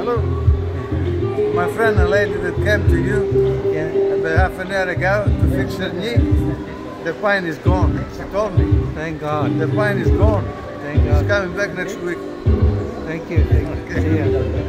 hello. My friend, a lady that came to you about half an hour ago to fix her knee, the pain is gone. She told me. Thank God. The pain is gone. Thank God. She's coming back next week. Thank you. Thank you. See ya.